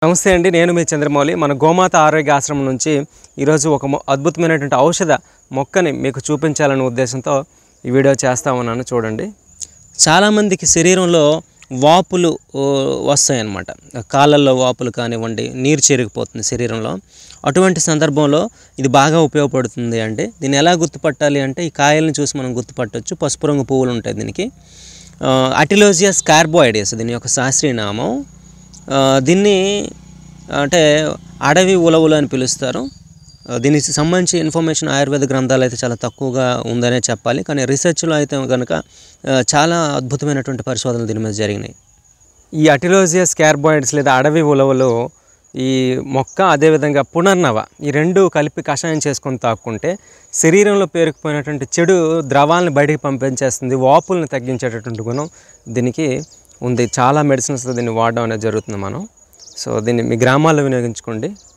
నమస్తే అండి, నేను మీ చంద్రమౌళి. మన గోమాత ఆరోగ్య ఆశ్రమం నుంచి ఈరోజు ఒక అద్భుతమైనటువంటి ఔషధ మొక్కని మీకు చూపించాలనే ఉద్దేశంతో ఈ వీడియో చేస్తా ఉన్నాను. చూడండి, చాలామందికి శరీరంలో వాపులు వస్తాయన్నమాట. కాళ్ళల్లో వాపులు కానివ్వండి, నీరు చేరుకుపోతుంది శరీరంలో. అటువంటి సందర్భంలో ఇది బాగా ఉపయోగపడుతుంది. అంటే దీన్ని ఎలా గుర్తుపట్టాలి అంటే, ఈ కాయలను చూసి మనం గుర్తుపట్టవచ్చు. పసుపు రంగు పువ్వులు ఉంటాయి దీనికి. అటిలోజియా స్కార్బోయిడేస్ దీని యొక్క శాస్త్రీయ నామం. దీన్ని అంటే అడవి ఉలవలు అని పిలుస్తారు. దీనికి సంబంధించి ఇన్ఫర్మేషన్ ఆయుర్వేద గ్రంథాలు అయితే చాలా తక్కువగా ఉందనే చెప్పాలి. కానీ రీసెర్చ్లో అయితే కనుక చాలా అద్భుతమైనటువంటి పరిశోధనలు దీని మీద జరిగినాయి. ఈ అటిలోజియా స్కార్బోయిడ్స్ లేదా అడవి ఉలవలు, ఈ మొక్క, అదేవిధంగా పునర్నవ, ఈ రెండు కలిపి కషాయం చేసుకొని తాక్కుంటే శరీరంలో పేరుకుపోయినటువంటి చెడు ద్రవాలను బయటికి పంపించేస్తుంది. వాపుల్ని తగ్గించేటటువంటి గుణం దీనికి ఉంది. చాలా మెడిసిన్స్తో దీన్ని వాడడం అనేది జరుగుతుంది మనం. సో దీన్ని మీ గ్రామాల్లో వినియోగించుకోండి.